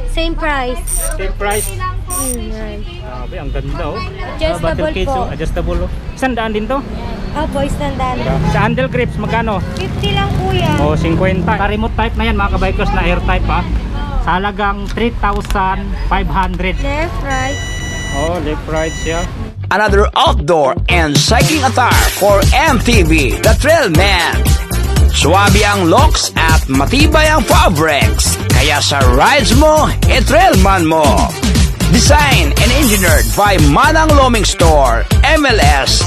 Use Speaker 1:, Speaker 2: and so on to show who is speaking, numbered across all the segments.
Speaker 1: Same price.
Speaker 2: Same price.
Speaker 1: Yan.
Speaker 2: Grabe, ang ganda oh.
Speaker 1: Adjustable
Speaker 2: case,
Speaker 1: po.
Speaker 2: oh. Adjustable oh. 100 din to.
Speaker 1: Opo, standard.
Speaker 2: Sa handle grips, magkano?
Speaker 1: 50 lang kuya.
Speaker 2: O, 50. Remote type na yan mga kabikers na air type ha. Sa halagang 3,500.
Speaker 1: Left, right.
Speaker 2: Oh, left right siya.
Speaker 3: Another outdoor and cycling attire for MTV, the Trailman. Suwabe ang looks at matibay ang fabrics. Kaya sa rides mo, e-Trailman mo. Designed and engineered by Manang Loming Store, MLS.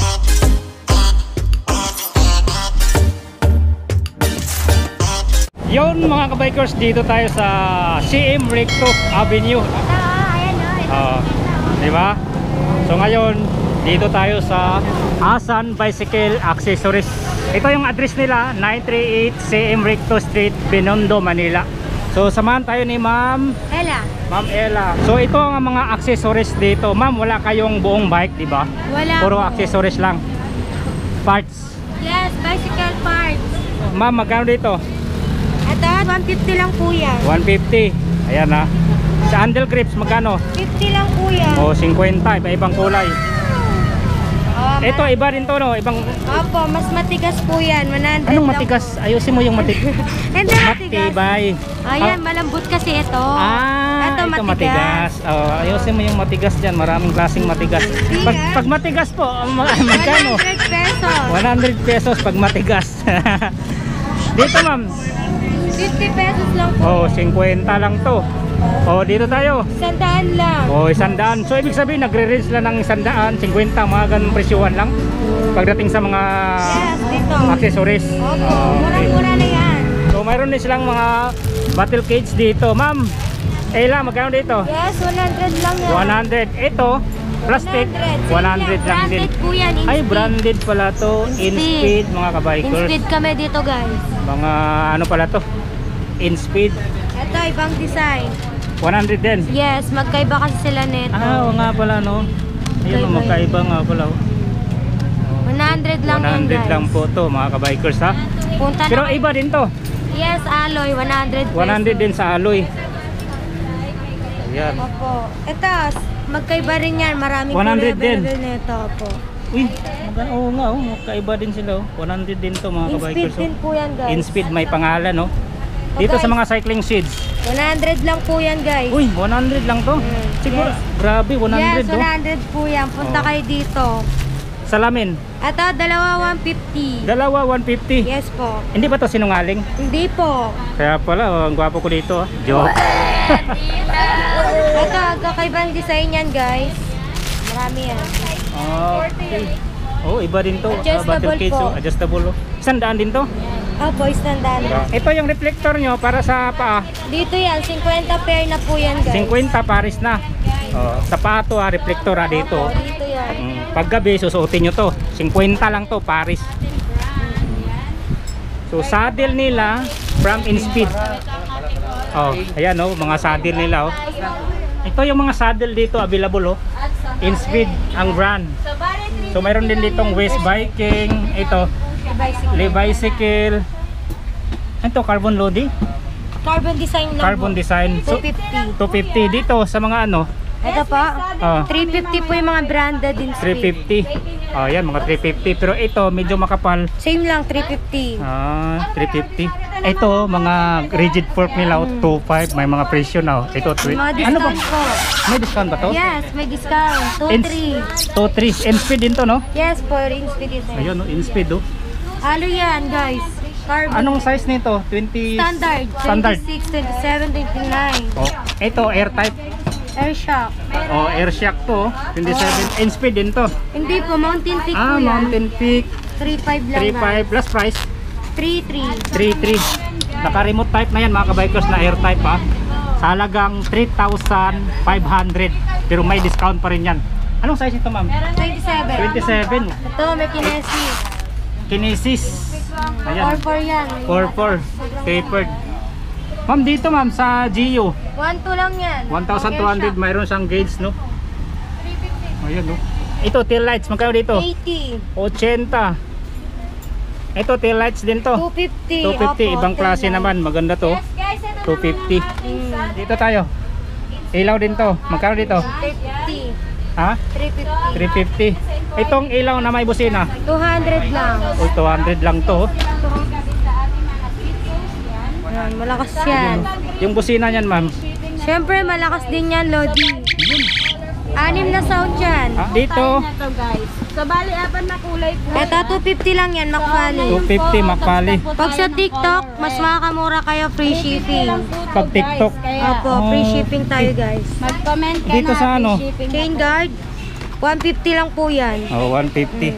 Speaker 2: Yun mga kabikers, dito tayo sa CM Recto Avenue.
Speaker 1: Ayan
Speaker 2: Diba? So ngayon, dito tayo sa Asan Bicycle Accessories. Ito yung address nila, 938 CM Recto Street, Binondo, Manila. So samahan tayo ni Ma'am Ella. So ito ang mga accessories dito. Ma'am, wala kayong buong bike, diba?
Speaker 1: Wala.
Speaker 2: Puro accessories lang. Parts.
Speaker 1: Yes, bicycle parts.
Speaker 2: Ma'am, magkano dito?
Speaker 1: Ito, 150 lang kuya.
Speaker 2: 150. Ayan ha. Sa handle grips, magkano?
Speaker 1: 50 lang kuya.
Speaker 2: O, 50. Iba-ibang kulay. Ito, iba rin to, no? Ibang...
Speaker 1: Opo, mas matigas po yan. 100
Speaker 2: Anong
Speaker 1: lang
Speaker 2: matigas? Ayusin mo yung matigas.
Speaker 1: Hindi matigas.
Speaker 2: Matibay.
Speaker 1: Ayan, malambot kasi ito. Ito
Speaker 2: matigas. Oh, ayusin mo yung matigas dyan. Maraming klaseng matigas. Pag matigas po, magkano?
Speaker 1: 100 pesos.
Speaker 2: 100 pesos pag matigas. Dito, ma'am.
Speaker 1: 50 pesos lang po.
Speaker 2: Oh, 50 lang to. Oh, dito tayo.
Speaker 1: 100 lang.
Speaker 2: Oh, 100. So, ibig sabihin, nagre-range lang ng 100, 50, mga ganun presyuhan lang. Pagdating sa mga
Speaker 1: Yes, dito.
Speaker 2: accessories.
Speaker 1: Opo,
Speaker 2: Okay.
Speaker 1: murang-mura na yan.
Speaker 2: So, mayroon din silang mga battle cage dito. Ma'am, Ella, magkano dito?
Speaker 1: Yes, 100 lang yan.
Speaker 2: 100. Ito, plastic, 100 lang din.
Speaker 1: Branded po yan.
Speaker 2: Ay, branded pala to. InSpeed, mga kabikers.
Speaker 1: InSpeed kami dito, guys.
Speaker 2: Mga ano pala to? InSpeed.
Speaker 1: Ito, ibang design.
Speaker 2: 100 din.
Speaker 1: Yes, magkaiba kasi sila nito.
Speaker 2: Ah, oo nga pala, no? Ayun, magkaiba nga pala.
Speaker 1: 100 lang yan,
Speaker 2: 100
Speaker 1: guys.
Speaker 2: lang po to, mga kabikers, ha?
Speaker 1: Punta
Speaker 2: Pero
Speaker 1: na.
Speaker 2: iba din to.
Speaker 1: Yes, alloy, 100 pesos.
Speaker 2: 100 din sa alloy. Ayan.
Speaker 1: Opo. Ito, magkaiba rin yan. Maraming
Speaker 2: 100 din.
Speaker 1: available nito. Opo.
Speaker 2: Uy, oo nga, oh. Magkaiba din sila, oh. 100 din to, mga
Speaker 1: InSpeed
Speaker 2: kabikers.
Speaker 1: din po yan, guys.
Speaker 2: InSpeed, may pangalan, no? Dito
Speaker 1: guys.
Speaker 2: sa mga cycling seeds.
Speaker 1: 100 lang po yan, guys.
Speaker 2: Uy, 100 lang to. Siguro,
Speaker 1: Yes.
Speaker 2: grabe, 100
Speaker 1: Yes,
Speaker 2: to.
Speaker 1: 100 po yan. Punta
Speaker 2: Oh.
Speaker 1: kayo dito.
Speaker 2: Salamin.
Speaker 1: Ito, dalawa 150.
Speaker 2: Dalawa, 150.
Speaker 1: Yes po.
Speaker 2: Hindi ba to sinungaling?
Speaker 1: Hindi po.
Speaker 2: Kaya pala, oh, ang gwapo ko dito, ah. Joke.
Speaker 1: Ito, kakaibang design yan, guys. Marami yan.
Speaker 2: Okay. Oh, iba din to.
Speaker 1: Adjustable
Speaker 2: Battle cage,
Speaker 1: po.
Speaker 2: oh. Adjustable, oh. 100 din to.
Speaker 1: Opo, standard.
Speaker 2: Ito yung reflector nyo para sa paa.
Speaker 1: Dito yan, 50 pair na po yan, guys.
Speaker 2: 50 pares na. Oh, sa paa to, reflector dito.
Speaker 1: Opo, dito yan.
Speaker 2: Paggabi, susuotin nyo to. 50 lang to, pares. So, saddle nila from InSpeed. Oh, ayan oh, mga saddle nila oh. Ito yung mga saddle dito available oh. InSpeed ang brand. So, mayroon din ditong West Viking. Ito, Bicycle. Ito, carbon loading.
Speaker 1: Carbon design lang
Speaker 2: Carbon
Speaker 1: po.
Speaker 2: design. So,
Speaker 1: 250.
Speaker 2: 250 dito sa mga ano.
Speaker 1: Ito po,
Speaker 2: Oh,
Speaker 1: 350 po yung mga branded in speed.
Speaker 2: 350. Oh, yan, mga 350. Pero ito, medyo makapal.
Speaker 1: Same lang, 350.
Speaker 2: 350. Ito, mga rigid fork nila, 25. May mga presyo na. Ito,
Speaker 1: May mga
Speaker 2: ano ba?
Speaker 1: discount po.
Speaker 2: May discount ba to?
Speaker 1: Yes, may discount. 2-3.
Speaker 2: 2-3. InSpeed din to, no?
Speaker 1: Yes, for in speed ito.
Speaker 2: Ayun, no? InSpeed, oh.
Speaker 1: Halo yan, guys. Carbon.
Speaker 2: Anong size nito? 20...
Speaker 1: Standard.
Speaker 2: Standard.
Speaker 1: 26, 27, 29.
Speaker 2: Oh, ito, air type.
Speaker 1: Air shock.
Speaker 2: Oh, air shock to, oh. 27. InSpeed din to.
Speaker 1: Hindi po, Mountain Peak po yan.
Speaker 2: Mountain Peak.
Speaker 1: 3.5 lang.
Speaker 2: 3.5 plus price.
Speaker 1: 3.3.
Speaker 2: 3.3. Naka-remote type na yan, mga kabikers, na air type, ha. Sa halagang 3,500. Pero may discount pa rin yan. Anong size ito, ma'am?
Speaker 1: 27.
Speaker 2: 27.
Speaker 1: Ito, may Kinesis.
Speaker 2: Kinesis. Ayan.
Speaker 1: 4.4 yan.
Speaker 2: 4.4. Tapered. Ma'am, dito ma'am, sa Gio.
Speaker 1: 1.2 lang yan.
Speaker 2: 1,200. Mayroon siyang gauge, no? Ayan, no? Ito, tail lights. Magkano dito?
Speaker 1: 80.
Speaker 2: 80. Ito, tail lights din to.
Speaker 1: 250.
Speaker 2: 250.
Speaker 1: Opo,
Speaker 2: Ibang klase
Speaker 1: tail light.
Speaker 2: naman. Maganda to. 250. Dito tayo. Ilaw din to. Magkano dito?
Speaker 1: 350.
Speaker 2: Ha?
Speaker 1: 350.
Speaker 2: 350. Itong ilaw na may busina.
Speaker 1: 200 lang.
Speaker 2: O, 200 lang to.
Speaker 1: Ayan, malakas yan.
Speaker 2: Yung busina niyan, ma'am.
Speaker 1: Siyempre, malakas din yan, Lodi. 6 na sound yan.
Speaker 2: Ah, dito,
Speaker 4: na to guys. So bali apat na kulay po.
Speaker 1: Ito, 250 lang yan, McFarlane.
Speaker 2: 250 Macpali.
Speaker 1: Pag sa TikTok, mas makakamura kayo, free shipping.
Speaker 2: Pag TikTok.
Speaker 1: Opo, free shipping tayo, guys.
Speaker 4: Mag-comment ka
Speaker 2: Dito
Speaker 4: na.
Speaker 2: sa ano?
Speaker 4: free shipping.
Speaker 1: Chain guard, 150 lang po yan.
Speaker 2: Oh, 150.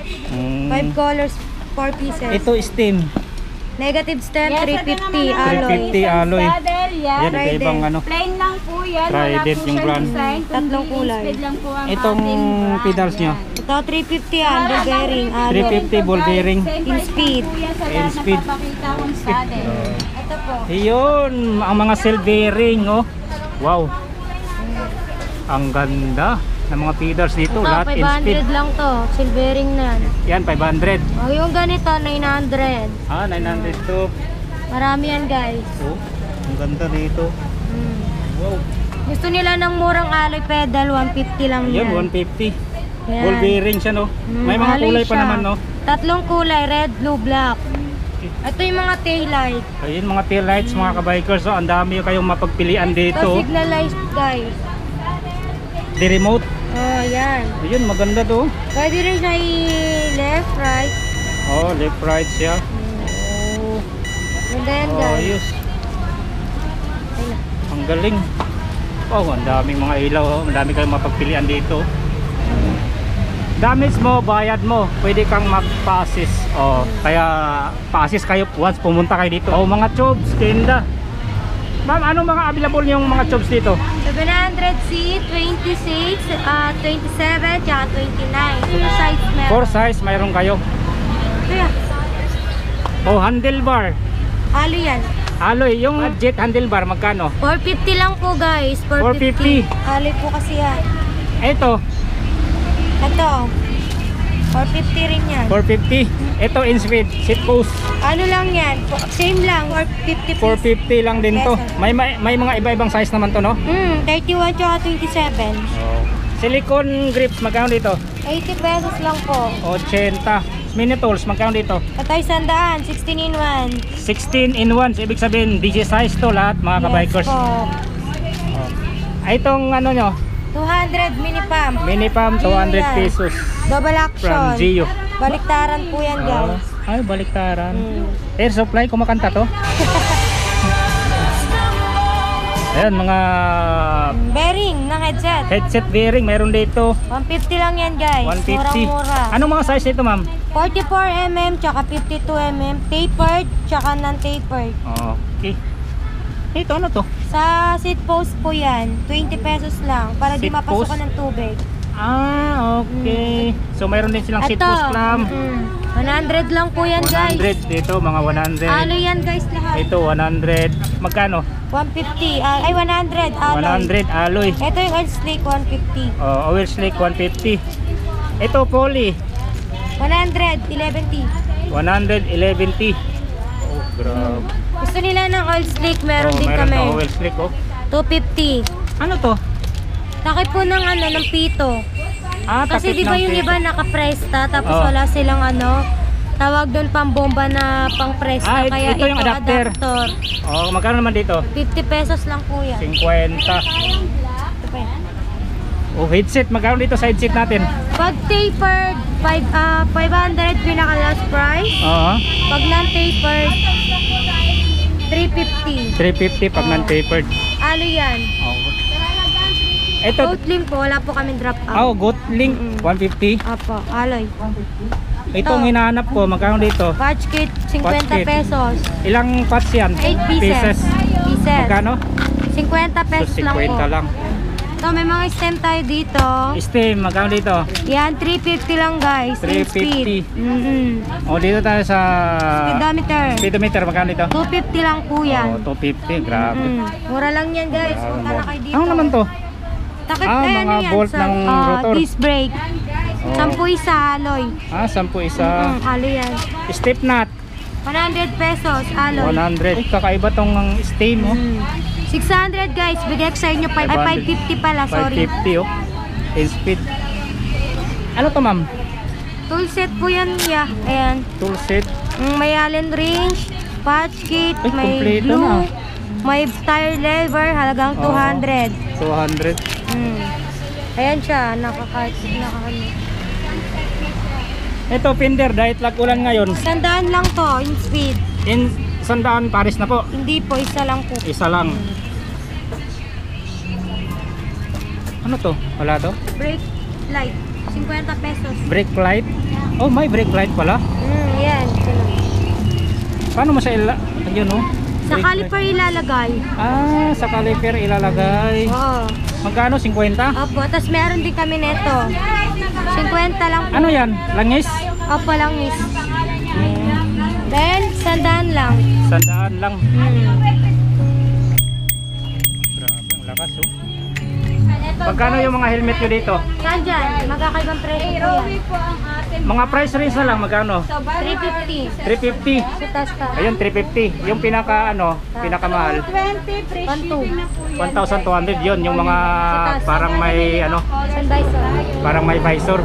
Speaker 1: 5 colors, 4 pieces.
Speaker 2: Ito steam.
Speaker 1: Negative stem,
Speaker 4: Yes,
Speaker 1: 350
Speaker 4: ito naman
Speaker 1: alloy.
Speaker 2: 350 alloy.
Speaker 4: Saddle, yan.
Speaker 2: Yan, ibang ano.
Speaker 4: Plain lang po yan. Wala
Speaker 2: Trident
Speaker 4: po
Speaker 2: yung
Speaker 4: siyang
Speaker 2: brand.
Speaker 4: design.
Speaker 1: Tatlong
Speaker 4: kundi
Speaker 1: kulay.
Speaker 4: speed lang po ang
Speaker 2: Itong
Speaker 4: ating brand.
Speaker 2: pedals nyo.
Speaker 1: Ito, 350 yan, ball bearing, alloy.
Speaker 2: 350 ball bearing.
Speaker 1: In speed.
Speaker 2: In speed.
Speaker 4: Napapakita kong saddle.
Speaker 1: Ito po.
Speaker 2: Iyon, ang mga cell bearing, oh. Wow. Ang ganda ng mga feeders dito,
Speaker 1: Ito,
Speaker 2: lahat in speed.
Speaker 1: 500 lang to. Silvering na yan.
Speaker 2: Yan, 500.
Speaker 1: O, yung ganito, 900.
Speaker 2: Ah, 900 to.
Speaker 1: Marami yan, guys.
Speaker 2: Oh, ang ganda dito. Wow.
Speaker 1: Gusto nila ng murang alloy pedal, 150 lang
Speaker 2: Yan,
Speaker 1: yan.
Speaker 2: 150.
Speaker 1: Yan.
Speaker 2: Ball bearing siya, no? May mga
Speaker 1: alloy
Speaker 2: kulay pa
Speaker 1: siya.
Speaker 2: naman, no?
Speaker 1: Tatlong kulay, red, blue, black. Ito yung mga taillight.
Speaker 2: Ayun, mga tail lights, mga kabikers. So, ang dami kayong mapagpilian
Speaker 1: Ito,
Speaker 2: dito.
Speaker 1: signal light, guys.
Speaker 2: The remote.
Speaker 1: Oh, yan.
Speaker 2: Ayun, maganda to.
Speaker 1: Pwede rin siya i-left, right.
Speaker 2: Oh, left, right siya. Oh,
Speaker 1: Ganda yan,
Speaker 2: oh
Speaker 1: guys.
Speaker 2: ayos.
Speaker 1: Ayun na.
Speaker 2: Ang galing. Oh, ang daming mga ilaw. Oh. Ang dami kayong mapagpilian dito. Damage mo, bayad mo. Pwede kang mag-pa-assist. Oh, kaya pa-assist kayo once pumunta kayo dito. Oh, mga tubes, kinda. Ma'am, anong mga available yung mga tubes dito?
Speaker 1: 700C, 26, 27, tsaka 29. 4 size meron.
Speaker 2: 4 size, mayroon kayo.
Speaker 1: Ito yan.
Speaker 2: Oh, handlebar.
Speaker 1: Halo yan.
Speaker 2: Alloy, yung jet handlebar, magkano?
Speaker 1: 450 lang po, guys.
Speaker 2: 450.
Speaker 1: Halo po kasi yan.
Speaker 2: Ito,
Speaker 1: Ito. 450 rin yan.
Speaker 2: 450. Ito, in speed, seat post.
Speaker 1: Ano lang yan? Same lang. 450 piece.
Speaker 2: 450 lang din to. May mga iba-ibang size naman to, no?
Speaker 1: 31 tsaka 27.
Speaker 2: Silicone grips, magkano dito?
Speaker 1: 80 pesos lang po.
Speaker 2: 80. Mini tools, magkano dito?
Speaker 1: Patay 100, 16 in 1.
Speaker 2: 16 in 1. So, ibig sabihin, DJ size to lahat, mga kabikers.
Speaker 1: Yes po.
Speaker 2: Ay, itong ano nyo,
Speaker 1: 200 mini pump.
Speaker 2: mini pump, 200
Speaker 1: yan.
Speaker 2: pesos.
Speaker 1: Double action.
Speaker 2: From Gio.
Speaker 1: Baliktaran po yan, guys.
Speaker 2: Ay, baliktaran. Air supply, kumakanta to. Ayan, mga
Speaker 1: Bearing ng headset.
Speaker 2: headset bearing, meron dito.
Speaker 1: 150 lang yan, guys.
Speaker 2: 150.
Speaker 1: Murang-mura.
Speaker 2: Anong mga size nito, ma'am?
Speaker 1: 44mm tsaka 52mm. Tapered tsaka non-tapered.
Speaker 2: Okay. Ito, ano to?
Speaker 1: Sa seat post po yan, 20 pesos lang. Para di
Speaker 2: Seat
Speaker 1: mapasukan
Speaker 2: post?
Speaker 1: ng tubig.
Speaker 2: Ah, okay. So, mayroon din silang seat
Speaker 1: Ito,
Speaker 2: post clamp.
Speaker 1: 100 lang po yan, guys.
Speaker 2: 100 dito, mga 100.
Speaker 1: Alo yan, guys, lahat.
Speaker 2: Ito, 100. Magkano?
Speaker 1: 150. Ay, 100. Alloy.
Speaker 2: 100 alloy.
Speaker 1: Ito yung oil slick, 150.
Speaker 2: Oil slick, 150. Ito, poly.
Speaker 1: 100, 11T.
Speaker 2: 111T. Oh, grabe.
Speaker 1: Gusto nila ng oil slick, meron din
Speaker 2: meron
Speaker 1: kami.
Speaker 2: na oil slick, oh.
Speaker 1: 250.
Speaker 2: Ano to?
Speaker 1: Takip po ng ano, ng pito.
Speaker 2: Ah,
Speaker 1: Kasi
Speaker 2: takip
Speaker 1: di ba
Speaker 2: ng
Speaker 1: yung
Speaker 2: pito.
Speaker 1: iba nakapresta, tapos
Speaker 2: Oh.
Speaker 1: wala silang ano, tawag doon pang bomba na pang presta.
Speaker 2: Ah,
Speaker 1: Kaya
Speaker 2: ito yung adapter. Oh, magkano naman dito?
Speaker 1: 50 pesos lang po yan.
Speaker 2: 50.
Speaker 1: Ito pa yan.
Speaker 2: Oh, headset. Magkano dito sa headset natin?
Speaker 1: Pag tapered, 500 pinaka last price.
Speaker 2: Oo.
Speaker 1: Pag non-tapered, 350.
Speaker 2: 350 pag non-tapered.
Speaker 1: Ano yan?
Speaker 2: Oh. Ito,
Speaker 1: Goat link po, wala po kami drop out.
Speaker 2: oh, Goat Link, 150.
Speaker 1: Apo, aloy.
Speaker 2: Itong hinahanap ko, magkano dito?
Speaker 1: Patch kit, 50
Speaker 2: Patch kit.
Speaker 1: pesos.
Speaker 2: Ilang parts yan?
Speaker 1: 8 pieces.
Speaker 2: Magkano?
Speaker 1: 50
Speaker 2: So,
Speaker 1: pesos lang po.
Speaker 2: 50 lang.
Speaker 1: So, may mga stem tayo dito.
Speaker 2: Steam, magkano dito?
Speaker 1: Yan, 350 lang, guys. In
Speaker 2: 350.
Speaker 1: speed.
Speaker 2: O, dito tayo sa
Speaker 1: Speedometer.
Speaker 2: speedometer, magkano dito?
Speaker 1: 250 lang po yan.
Speaker 2: Oh, 250, grabe.
Speaker 1: Mura lang yan, guys. Punta na kayo dito.
Speaker 2: Ano naman to?
Speaker 1: Takip,
Speaker 2: Ah,
Speaker 1: ay,
Speaker 2: mga
Speaker 1: ano yan,
Speaker 2: bolt ng rotor.
Speaker 1: Disc brake.
Speaker 2: Oh.
Speaker 1: 10 isa, alloy.
Speaker 2: Ah, 10 isa.
Speaker 1: Alloy yan.
Speaker 2: Step nut,
Speaker 1: 100 pesos, alloy.
Speaker 2: 100. Ay, kakaiba tong steam, oh.
Speaker 1: 600 guys, bigay ko sa inyo 550 pala, sorry.
Speaker 2: 550 oh. In-speed. Ano to ma'am?
Speaker 1: Tool set po yan, yeah. Ayan.
Speaker 2: Tool set.
Speaker 1: May allen wrench, patch kit,
Speaker 2: Ay,
Speaker 1: may
Speaker 2: kompleto
Speaker 1: glue,
Speaker 2: na.
Speaker 1: may tire lever, halagang 200.
Speaker 2: 200.
Speaker 1: Ayan siya,
Speaker 2: Ito fender, dahil lag-ulan ngayon.
Speaker 1: 100 lang to, in speed.
Speaker 2: In 100 pares na po.
Speaker 1: Hindi po, isa lang po.
Speaker 2: Isa lang. Ano to? Wala to?
Speaker 1: Brake light, 50 pesos.
Speaker 2: Brake light. Oh, may brake light pala.
Speaker 1: Yan.
Speaker 2: Paano mo siya ayun oh?
Speaker 1: Sa
Speaker 2: Brake
Speaker 1: caliper ilalagay.
Speaker 2: light. Ah, sa caliper ilalagay.
Speaker 1: Oo.
Speaker 2: Magkano? 50?
Speaker 1: Opo, tapos meron din kami nito. 50 lang po.
Speaker 2: Ano yan? Langis?
Speaker 1: Opo, lang miss. Then, 100 lang.
Speaker 2: 100 lang. Grabe, ang lakas oh. Magkano yung mga helmet nyo dito?
Speaker 1: Saan dyan? Magkakaibang presyo po yan.
Speaker 2: Mga price range na lang, magkano?
Speaker 1: 350.
Speaker 2: 350.
Speaker 1: Sutas ka.
Speaker 2: Ayun, 350. Yung pinaka pinakamahal. 1,200 yun. Yung mga parang may
Speaker 1: Sunvisor.
Speaker 2: parang may visor.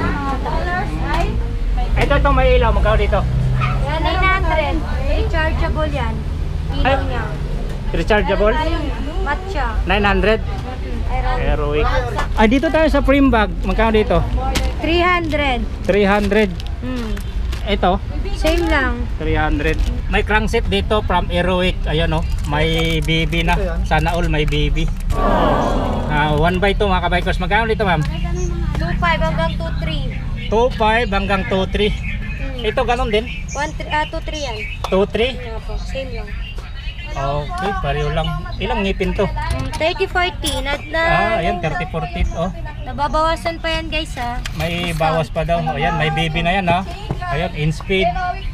Speaker 2: Ito may ilaw, magkano dito?
Speaker 1: Yan, 900. Rechargeable yan. Ilaw
Speaker 2: Ay.
Speaker 1: niya.
Speaker 2: Rechargeable?
Speaker 1: Ayun, matcha.
Speaker 2: 900. Heroic. Ay, dito tayo sa frame bag. Magkano dito?
Speaker 1: 300.
Speaker 2: 300. Ito,
Speaker 1: Same lang.
Speaker 2: 300. May crankset dito from Heroic. Ayan oh, may baby na. Sana all may baby. 1x2 mga kabikers. Magkano dito ma'am?
Speaker 1: 2.5 hanggang 2.3.
Speaker 2: 2.5 hanggang 2.3. Ito ganun din?
Speaker 1: 2.3 yan.
Speaker 2: 2.3?
Speaker 1: Same lang.
Speaker 2: Okay, pareho lang. Ilang ngipin to?
Speaker 1: 30-40.
Speaker 2: Ayan, 30-40. Oh,
Speaker 1: Nababawasan pa yan guys ha.
Speaker 2: may bawas pa daw. Ayan, may baby na yan ha. Ayan, in speed.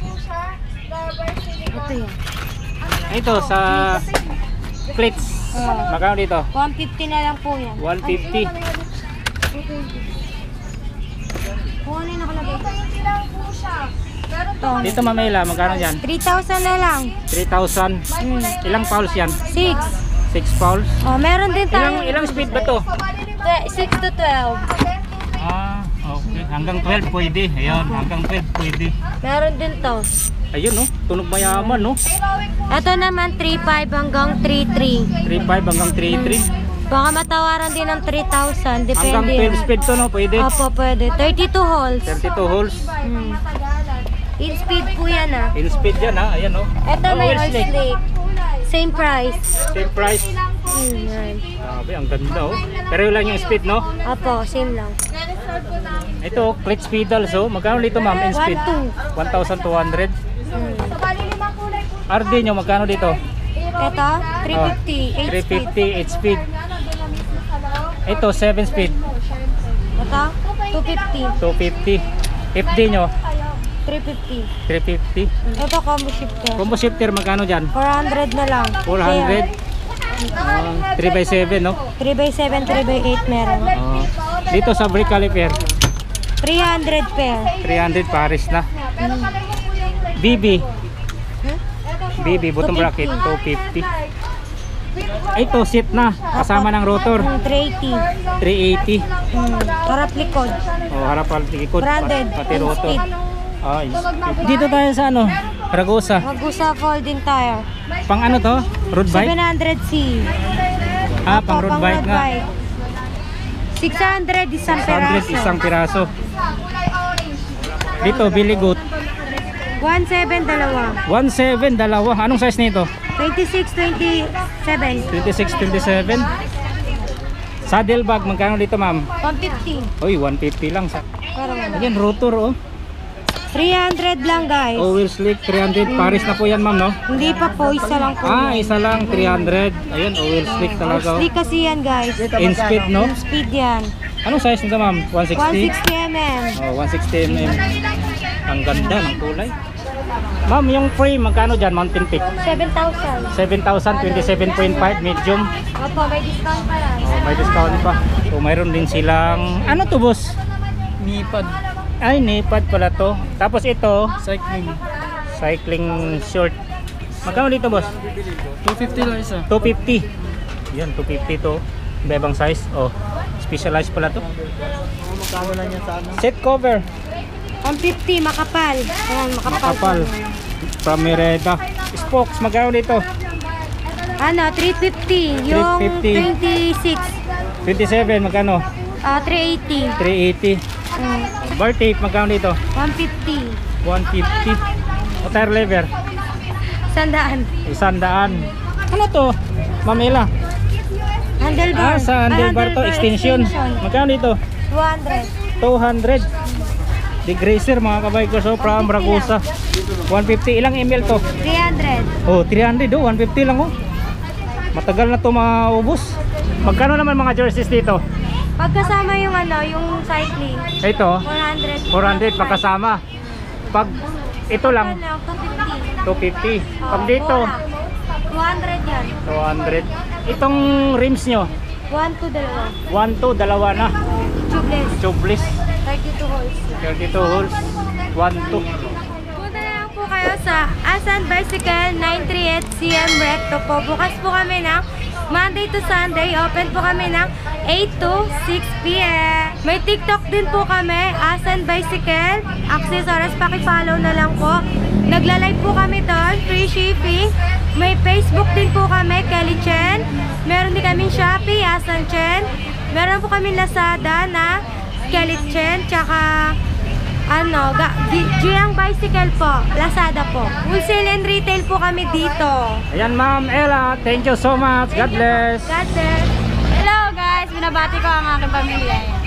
Speaker 1: Ito yan.
Speaker 2: Ito sa plates. Magkano dito?
Speaker 1: 150 na lang po yan.
Speaker 2: 150.
Speaker 1: Kung ano yung nakalagay? Ito.
Speaker 2: Dito mamela, magkano yan?
Speaker 1: 3,000 na lang.
Speaker 2: 3,000. Ilang fouls yan?
Speaker 1: 6.
Speaker 2: 6 fouls.
Speaker 1: Oh, meron din tayo.
Speaker 2: Ilang speed ba to?
Speaker 1: 6 to 12.
Speaker 2: Okay. Hanggang 12 pwede. Ayun, hanggang 12 pwede.
Speaker 1: Meron din to.
Speaker 2: Ayun no, tunog mayaman no.
Speaker 1: Ito naman 3.5 hanggang 3.3.
Speaker 2: 3.5 hanggang 3.3.
Speaker 1: Baka matawaran din ng 3,000. Depende.
Speaker 2: Hanggang 12 speed to no, pwede.
Speaker 1: Opo, pwede. 32 holes.
Speaker 2: 32 holes.
Speaker 1: In speed po yan ah.
Speaker 2: In speed yan ha, ayan no.
Speaker 1: Ito may
Speaker 2: oil
Speaker 1: oil
Speaker 2: slick.
Speaker 1: slick. Same price.
Speaker 2: Same price.
Speaker 1: Yan.
Speaker 2: Grabe, ang ganda oh. Pero lang yung speed no.
Speaker 1: Opo, same lang.
Speaker 2: Ito, clutch pedals oh. Magkano dito ma'am in speed? 1,200. RD nyo, magkano dito?
Speaker 1: Ito, 350. 8 speed.
Speaker 2: 350, 8 speed. Ito, 7 speed.
Speaker 1: Ito, 250.
Speaker 2: 250. FD nyo,
Speaker 1: 350.
Speaker 2: 350.
Speaker 1: Ito, combo shifter.
Speaker 2: Combo shifter, magkano dyan?
Speaker 1: 400 na lang.
Speaker 2: 400. 3x7 no?
Speaker 1: 3x7, 3x8 meron.
Speaker 2: Dito sa brake caliper,
Speaker 1: 300 pair.
Speaker 2: 300 pares na. BB. BB, bottom bracket, 250. Ito, seat na. Kasama ng rotor.
Speaker 1: 380.
Speaker 2: 380.
Speaker 1: Harap likod.
Speaker 2: Harap at likod.
Speaker 1: Branded.
Speaker 2: Pati rotor.
Speaker 1: In-speed.
Speaker 2: Dito tayo sa ano? Ragusa.
Speaker 1: Magusa folding tire.
Speaker 2: Pang ano to? Road bike?
Speaker 1: 700C.
Speaker 2: Pang road bike nga.
Speaker 1: 600 isang
Speaker 2: 600
Speaker 1: peraso.
Speaker 2: isang piraso. Dito, Billy Goat.
Speaker 1: 17 dalawa.
Speaker 2: 17, dalawa. Anong size nito?
Speaker 1: 26, 27.
Speaker 2: 26, 27. Saddle bag, magkano dito ma'am?
Speaker 1: 150.
Speaker 2: Uy, 150 lang.
Speaker 1: Parang
Speaker 2: Ayan, rotor oh.
Speaker 1: 300 lang guys.
Speaker 2: Oil slick, 300. Paris na po yan ma'am no?
Speaker 1: Hindi pa po, isa lang po.
Speaker 2: Isa lang, 300. Ayun, oil slick talaga oh.
Speaker 1: Sleek kasi yan guys.
Speaker 2: In speed no?
Speaker 1: In speed yan.
Speaker 2: Anong size nito ma'am? 160?
Speaker 1: 160mm.
Speaker 2: 160mm. Ang ganda ng kulay. Ma'am, yung frame, magkano dyan? Mountain Peak?
Speaker 1: 7,000.
Speaker 2: 7,000, 27.5 medium.
Speaker 1: Opo, may discount pa lang.
Speaker 2: May discount pa. So, mayroon din silang, ano to boss?
Speaker 5: Nipad.
Speaker 2: Ay, nipad pala to. Tapos ito,
Speaker 5: Cycling.
Speaker 2: cycling short. Magkano dito, boss?
Speaker 5: 250 lang isa.
Speaker 2: 250. Yan, 250 to. Bebang size. Oh, specialized pala to.
Speaker 5: Magkano lang yan sa ano?
Speaker 2: Set cover.
Speaker 1: 150, makapal. Ayan,
Speaker 2: Makapal. From Mereda. Spokes, magkano dito?
Speaker 1: Ano, 350. Yung
Speaker 2: 350. 27, magkano?
Speaker 1: 380.
Speaker 2: 380. Bar tape, magkano dito?
Speaker 1: 150.
Speaker 2: 150. O tire lever?
Speaker 1: Sandaan.
Speaker 2: 100. Ano to? Mamela.
Speaker 1: Handlebar.
Speaker 2: Sa handlebar to, extension. Magkano dito?
Speaker 1: 200.
Speaker 2: 200. Degracer mga kabay ko. So from Ragusa. 150. Ilang ml to?
Speaker 1: 300.
Speaker 2: Oh, 300 oh. 150 lang oh. Matagal na to maubos. Magkano naman mga jerseys dito?
Speaker 1: Pagkasama yung ano, yung cycling.
Speaker 2: Ito,
Speaker 1: 400.
Speaker 2: 400 pagkasama. Pag ito lang,
Speaker 1: 250.
Speaker 2: 250. Pag dito,
Speaker 1: 200 yan.
Speaker 2: 200. Itong rims nyo,
Speaker 1: 1 to 2.
Speaker 2: 1 to dalawa na.
Speaker 1: Tubeless.
Speaker 2: Tubeless.
Speaker 1: 32 holes lang.
Speaker 2: 32 holes. 1 to.
Speaker 1: Punta na lang po kayo sa Asan Bicycle 938 CM Recto po. Bukas po kami ng Monday to Sunday. Open po kami ng 8 to 6 p.m. May TikTok din po kami, Asan Bicycle Accessories. Paki-follow na lang po. Nagla-live po kami doon, free shipping. May Facebook din po kami, Kelly Chen. Meron din kaming Shopee, Asan Chen. Meron po kami Lazada na Kelly Chen. Tsaka ano, Giang Bicycle po, Lazada po. Wholesale and retail po kami dito.
Speaker 2: Ayan Ma'am Ella, thank you so much. God bless.
Speaker 1: God bless.
Speaker 4: Hello guys, binabati ko ang aking pamilya.